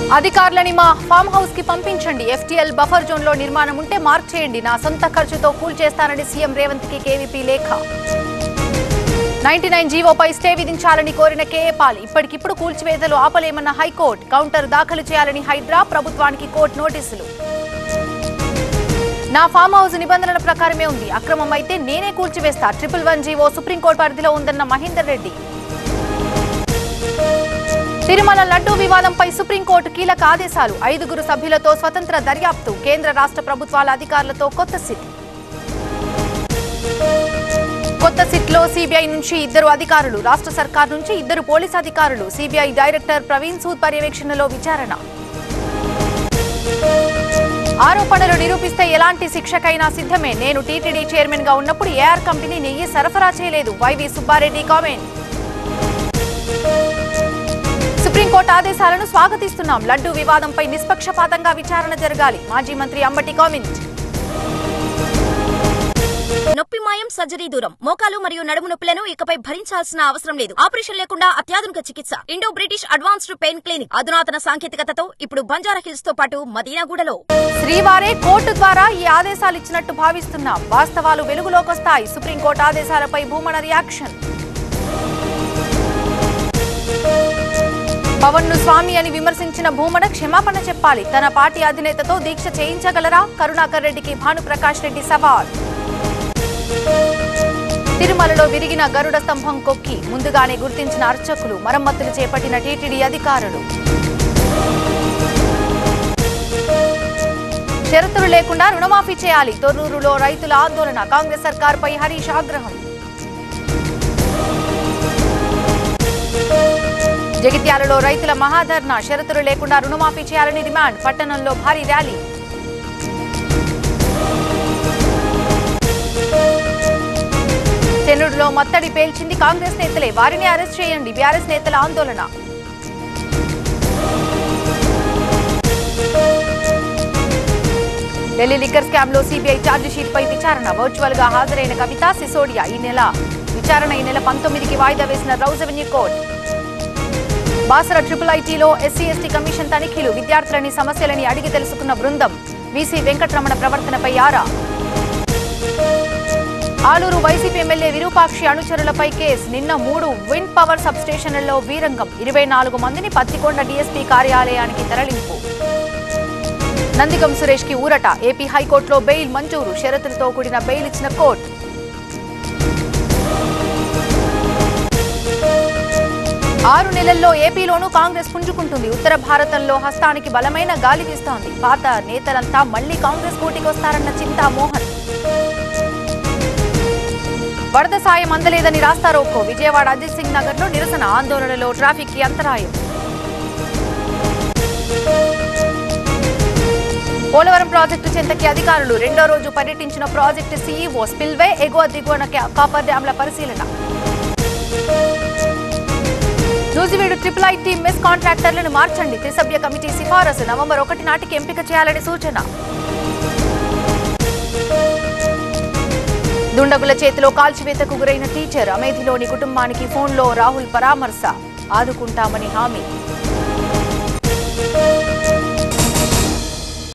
అధికారులని మా farm house కి పంపించండి. FTL బఫర్ జోన్ లో నిర్మాణం ఉంటే మార్క్ చేయండి. నా సొంత ఖర్చుతో కూల్చేస్తానని సీఎం రేవంత్ కి కేవీపీ లేఖ. 99 జీవోపై స్టే విధించాలని కోరిన కేఏ పాల్. ఇప్పటికిప్పుడు కూల్చివేతలు ఆపలేమన్న హైకోర్టు. కౌంటర్ దాఖలు చేయాలని హైడ్రా, ప్రభుత్వానికి కోర్టు నోటీసులు. నా ఫామ్ హౌస్ నిబంధనల ప్రకారమే ఉంది. అక్రమం అయితే నేనే కూల్చివేస్తా. 111 జీవో సుప్రీంకోర్టు పరిధిలో ఉందన్న మహేందర్ రెడ్డి. తిరుమల లడ్డూ వివాదంపై సుప్రీంకోర్టు కీలక ఆదేశాలు. 5 సభ్యులతో స్వతంత్ర దర్యాప్తు. కేంద్ర రాష్ట్ర ప్రభుత్వాల అధికారులతో కొత్త సిట్. కొత్త సిట్లో సిబిఐ నుంచి 2 అధికారులు, రాష్ట్ర సర్కార్ నుంచి 2 పోలీసు అధికారులు. సిబిఐ డైరెక్టర్ ప్రవీణ్ సూద్ పర్యవేక్షణలో విచారణ. ఆరోపణలు నిరూపిస్తే ఎలాంటి శిక్షకైనా సిద్ధమే. నేను టీటీడీ చైర్మన్ గా ఉన్నప్పుడు ఏఆర్ కంపెనీ నెయ్యి సరఫరా చేయలేదు. YV Subbareddy comment. సుప్రీంకోర్టు ఆదేశాలను స్వాగతిస్తున్నాం. లడ్డూ వివాదంపై నిష్పక్షపాతంగా విచారణ జరగాలి. మాజీ మంత్రి అంబటి కామెంట్. నొప్పి మాయం, సర్జరీ దూరం. మోకాలు మరియు నడుము నొప్పులను ఇకపై భరించాల్సిన అవసరం లేదు. ఆపరేషన్ లేకుండా అత్యాధునిక చికిత్స. Indo British advanced pain clinic. అధునాతన సాంకేతికతతో ఇప్పుడు బంజారా హిల్స్ తో పాటు మదీనాగూడలో. శ్రీవారే కోర్టు ద్వారా ఈ ఆదేశాలు ఇచ్చినట్టు భావిస్తున్నాం. వాస్తవాలు వెలుగులోకొస్తాయి. సుప్రీంకోర్టు ఆదేశాలపై భూమన రియాక్షన్. పవన్ ను స్వామి అని విమర్శించిన భూమన క్షమాపణ చెప్పాలి. తన పార్టీ అధినేతతో దీక్ష చేయించగలరా? కరుణాకర్ రెడ్డికి భానుప్రకాష్ రెడ్డి సవాల్. తిరుమలలో విరిగిన గరుడ స్తంభం కొక్కి ముందుగానే గుర్తించిన అర్చకులు. మరమ్మతులు చేపట్టిన టీటీడీ అధికారులు. షరతులు లేకుండా రుణమాఫీ చేయాలి. తొర్రూరులో రైతుల ఆందోళన. కాంగ్రెస్ సర్కార్పై హరీష్ ఆగ్రహం. జగిత్యాలలో రైతుల మహాధర్నా. షరతులు లేకుండా రుణమాఫీ చేయాలని డిమాండ్. పట్టణంలో భారీ ర్యాలీ. చెన్నూరులో మత్తడి పేల్చింది కాంగ్రెస్ నేతలే. వారిని అరెస్ట్ చేయండి. బీఆర్ఎస్ నేతల ఆందోళన. ఢిల్లీ లిక్కర్ స్కామ్ లో సిబిఐ ఛార్జిషీట్ పై విచారణ. వర్చువల్ గా హాజరైన కవిత, సిసోడియా. ఈ నెల 19కి వాయిదా వేసిన రౌజ్ అవెన్యూ కోర్టు. బాసర IIITలో SC/ST కమిషన్ తనిఖీలు. విద్యార్థులని సమస్యలని అడిగి తెలుసుకున్న బృందం. వీసీ వెంకటరమణ ప్రవర్తనపై ఆరా. ఆలూరు వైసీపీ ఎమ్మెల్యే విరూపాక్షి అనుచరులపై కేసు. నిన్న 3 విండ్ పవర్ సబ్ స్టేషన్లలో వీరంగం. 24 మందిని పత్తికొండ డీఎస్పీ కార్యాలయానికి తరలింపు. నందిగం సురేష్ కి ఊరట. ఏపీ హైకోర్టులో బెయిల్ మంజూరు. షరతులతో కూడిన బెయిల్ ఇచ్చిన కోర్టు. ఆరు నెలల్లో ఏపీలోనూ కాంగ్రెస్ పుంజుకుంటుంది. ఉత్తర భారతంలో హస్తానికి బలమైన గాలి వీస్తోంది. పాత నేతలంతా మళ్లీ కాంగ్రెస్ పోటీకొస్తారన్న చింతా మోహన్. వరద సాయం అందలేదని రాస్తారోకో. విజయవాడ అజిత్ సింగ్ నగర్ లో నిరసన. ఆందోళనలో ట్రాఫిక్ కి అంతరాయం. పోలవరం ప్రాజెక్టు చెంతకి అధికారులు. 2వ రోజు పర్యటించిన ప్రాజెక్టు సీఈఓ. స్పిల్వే, ఎగువ దిగువన కాపర్ డ్యాంల పరిశీలన. నూజివీడు IIIT మెస్ కాంట్రాక్టర్లను మార్చండి. త్రిసభ్య కమిటీ సిఫారసు. నవంబర్ 1 నాటికి ఎంపిక చేయాలని సూచన. దుండగుల చేతిలో కాల్చివేతకు గురైన టీచర్. అమేధిలోని కుటుంబానికి ఫోన్లో రాహుల్ పరామర్శ. ఆదుకుంటామని హామీ.